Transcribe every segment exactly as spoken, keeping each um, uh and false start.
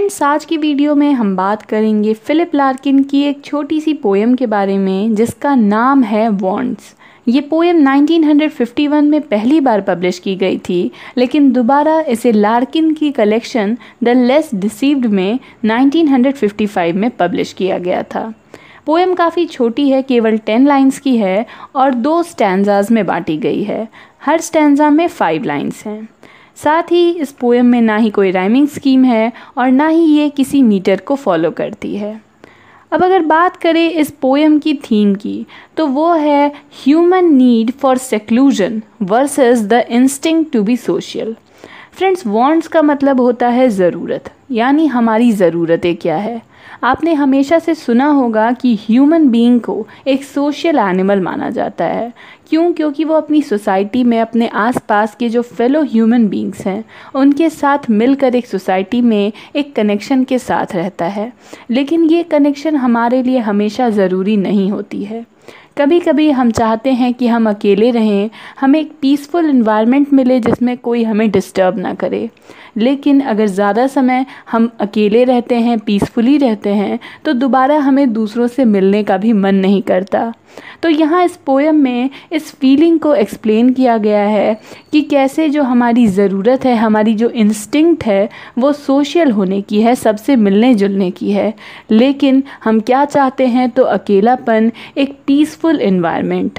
Friends, आज की video में हम बात करेंगे फिलिप लार्किन की एक छोटी सी पोएम के बारे में जिसका नाम है वॉन्ड्स। ये पोएम नाइनटीन फिफ्टी वन में पहली बार पब्लिश की गई थी, लेकिन दोबारा इसे लार्किन की कलेक्शन द लेस डिसीव्ड में नाइनटीन फिफ्टी फाइव में पब्लिश किया गया था। पोएम काफ़ी छोटी है, केवल टेन लाइंस की है और दो स्टैंजाज में बांटी गई है। हर स्टैंजा में फाइव लाइंस हैं। साथ ही इस पोएम में ना ही कोई राइमिंग स्कीम है और ना ही ये किसी मीटर को फॉलो करती है। अब अगर बात करें इस पोएम की थीम की, तो वो है human need for seclusion versus the instinct to be social. Friends, wants का मतलब होता है ज़रूरत, यानी हमारी ज़रूरतें क्या है। आपने हमेशा से सुना होगा कि ह्यूमन बीइंग को एक सोशल एनिमल माना जाता है। क्यों? क्योंकि वो अपनी सोसाइटी में अपने आसपास के जो फेलो ह्यूमन बीइंग्स हैं उनके साथ मिलकर एक सोसाइटी में एक कनेक्शन के साथ रहता है। लेकिन ये कनेक्शन हमारे लिए हमेशा ज़रूरी नहीं होती है। कभी कभी हम चाहते हैं कि हम अकेले रहें, हमें एक पीसफुल इन्वायरमेंट मिले जिसमें कोई हमें डिस्टर्ब ना करे। लेकिन अगर ज़्यादा समय हम अकेले रहते हैं, पीसफुली रहते हैं, तो दोबारा हमें दूसरों से मिलने का भी मन नहीं करता। तो यहाँ इस पोएम में इस फीलिंग को एक्सप्लेन किया गया है कि कैसे जो हमारी ज़रूरत है, हमारी जो इंस्टिंक्ट है, वो सोशल होने की है, सबसे मिलने जुलने की है। लेकिन हम क्या चाहते हैं? तो अकेलापन, एक पीसफुल एनवायरनमेंट।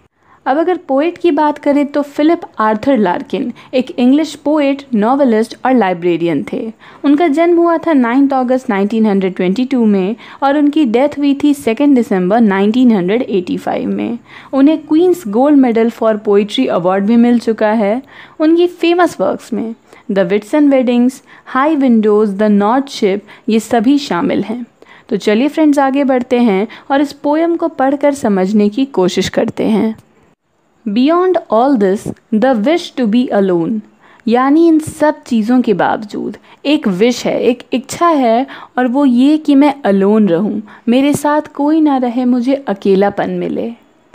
अब अगर पोएट की बात करें तो फिलिप आर्थर लार्किन एक इंग्लिश पोएट, नॉवेलिस्ट और लाइब्रेरियन थे। उनका जन्म हुआ था नाइन्थ अगस्त नाइनटीन ट्वेंटी टू में और उनकी डेथ हुई थी सेकेंड दिसंबर नाइनटीन एटी फाइव में। उन्हें Queen's gold medal for poetry award भी मिल चुका है। उनकी फेमस वर्क्स में the Whitsun weddings, high windows, the north ship, ये सभी शामिल हैं। तो चलिए फ्रेंड्स, आगे बढ़ते हैं और इस पोएम को पढ़कर समझने की कोशिश करते हैं। Beyond all this the wish to be alone, यानी इन सब चीज़ों के बावजूद एक विश है, एक इच्छा है, और वो ये कि मैं अलोन रहूं, मेरे साथ कोई ना रहे, मुझे अकेलापन मिले।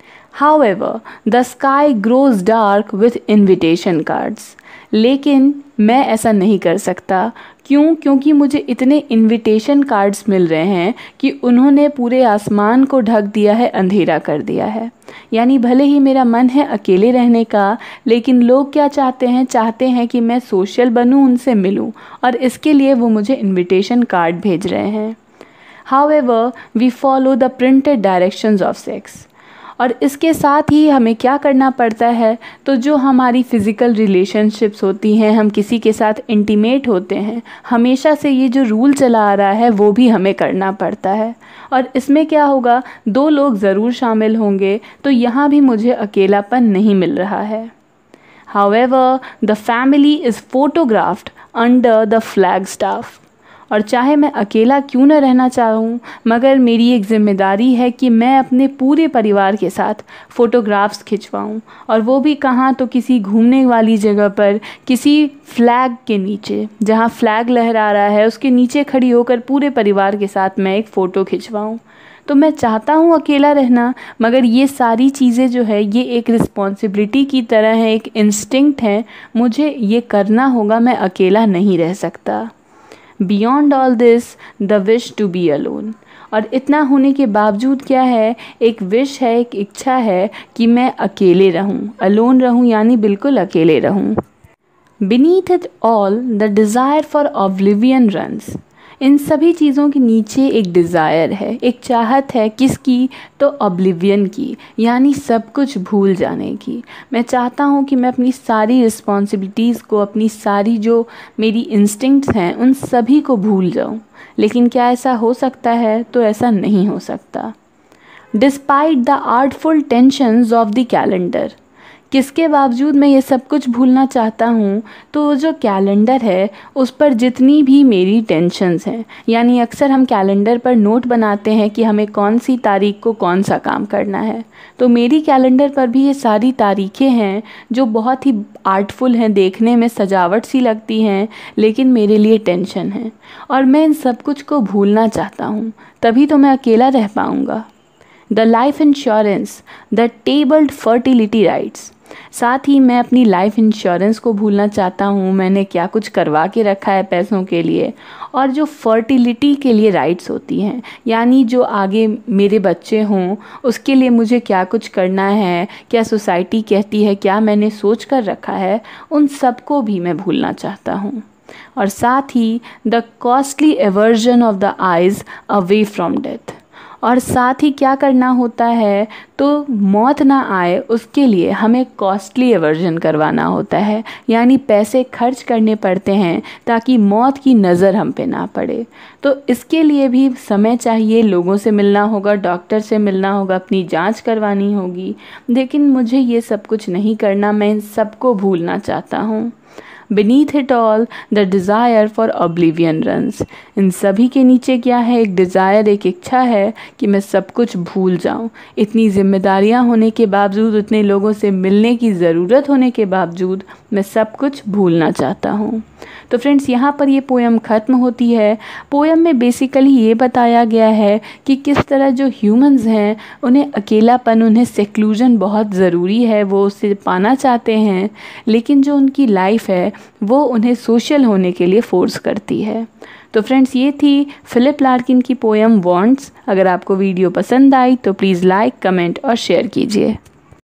However the sky grows dark with invitation cards, लेकिन मैं ऐसा नहीं कर सकता। क्यों? क्योंकि मुझे इतने इनविटेशन कार्ड्स मिल रहे हैं कि उन्होंने पूरे आसमान को ढक दिया है, अंधेरा कर दिया है। यानी भले ही मेरा मन है अकेले रहने का, लेकिन लोग क्या चाहते हैं? चाहते हैं कि मैं सोशल बनूं, उनसे मिलूं, और इसके लिए वो मुझे इनविटेशन कार्ड भेज रहे हैं। However we follow the printed directions of sex, और इसके साथ ही हमें क्या करना पड़ता है? तो जो हमारी फ़िज़िकल रिलेशनशिप्स होती हैं, हम किसी के साथ इंटीमेट होते हैं, हमेशा से ये जो रूल चला आ रहा है वो भी हमें करना पड़ता है। और इसमें क्या होगा? दो लोग ज़रूर शामिल होंगे, तो यहाँ भी मुझे अकेलापन नहीं मिल रहा है। However the family is photographed under the flagstaff, और चाहे मैं अकेला क्यों न रहना चाहूँ, मगर मेरी एक ज़िम्मेदारी है कि मैं अपने पूरे परिवार के साथ फ़ोटोग्राफ्स खिंचवाऊँ, और वो भी कहाँ? तो किसी घूमने वाली जगह पर, किसी फ्लैग के नीचे, जहाँ फ्लैग लहरा रहा है उसके नीचे खड़ी होकर पूरे परिवार के साथ मैं एक फ़ोटो खिंचवाऊँ। तो मैं चाहता हूँ अकेला रहना, मगर ये सारी चीज़ें जो है ये एक रिस्पॉन्सिबिलिटी की तरह है, एक इंस्टिंक्ट है, मुझे ये करना होगा, मैं अकेला नहीं रह सकता। Beyond all this the wish to be alone, और इतना होने के बावजूद क्या है? एक विश है, एक इच्छा है कि मैं अकेले रहूं, अलोन रहूं, यानी बिल्कुल अकेले रहूं। Beneath it all the desire for oblivion runs, इन सभी चीज़ों के नीचे एक डिज़ायर है, एक चाहत है। किसकी? तो ऑब्लिवियन की, यानी सब कुछ भूल जाने की। मैं चाहता हूँ कि मैं अपनी सारी रिस्पॉन्सिबिलिटीज़ को, अपनी सारी जो मेरी इंस्टिंक्ट्स हैं, उन सभी को भूल जाऊँ। लेकिन क्या ऐसा हो सकता है? तो ऐसा नहीं हो सकता। Despite the artful tensions of the calendar, किसके बावजूद मैं ये सब कुछ भूलना चाहता हूँ? तो जो कैलेंडर है उस पर जितनी भी मेरी टेंशन्स हैं, यानी अक्सर हम कैलेंडर पर नोट बनाते हैं कि हमें कौन सी तारीख को कौन सा काम करना है, तो मेरी कैलेंडर पर भी ये सारी तारीखें हैं जो बहुत ही आर्टफुल हैं, देखने में सजावट सी लगती हैं, लेकिन मेरे लिए टेंशन है, और मैं इन सब कुछ को भूलना चाहता हूँ, तभी तो मैं अकेला रह पाऊँगा। The life insurance, the tabled fertility rites, साथ ही मैं अपनी लाइफ इंश्योरेंस को भूलना चाहता हूँ, मैंने क्या कुछ करवा के रखा है पैसों के लिए, और जो फर्टिलिटी के लिए राइट्स होती हैं, यानी जो आगे मेरे बच्चे हों उसके लिए मुझे क्या कुछ करना है, क्या सोसाइटी कहती है, क्या मैंने सोच कर रखा है, उन सबको भी मैं भूलना चाहता हूँ। और साथ ही the costly aversion of the eyes away from death, और साथ ही क्या करना होता है, तो मौत ना आए उसके लिए हमें कॉस्टली एवर्जन करवाना होता है, यानी पैसे खर्च करने पड़ते हैं ताकि मौत की नज़र हम पे ना पड़े। तो इसके लिए भी समय चाहिए, लोगों से मिलना होगा, डॉक्टर से मिलना होगा, अपनी जांच करवानी होगी, लेकिन मुझे ये सब कुछ नहीं करना, मैं इन सबको भूलना चाहता हूँ। Beneath it all, the desire for oblivion runs. इन सभी के नीचे क्या है, एक डिज़ायर, एक इच्छा है कि मैं सब कुछ भूल जाऊं। इतनी जिम्मेदारियां होने के बावजूद, इतने लोगों से मिलने की ज़रूरत होने के बावजूद मैं सब कुछ भूलना चाहता हूं। तो फ्रेंड्स, यहाँ पर ये पोएम ख़त्म होती है। पोएम में बेसिकली ये बताया गया है कि किस तरह जो ह्यूमंस हैं उन्हें अकेलापन, उन्हें सेक्लूजन बहुत ज़रूरी है, वो उसे पाना चाहते हैं, लेकिन जो उनकी लाइफ है वो उन्हें सोशल होने के लिए फ़ोर्स करती है। तो फ्रेंड्स, ये थी फिलिप लार्किन की पोएम वॉन्ट्स। अगर आपको वीडियो पसंद आई तो प्लीज़ लाइक, कमेंट और शेयर कीजिए।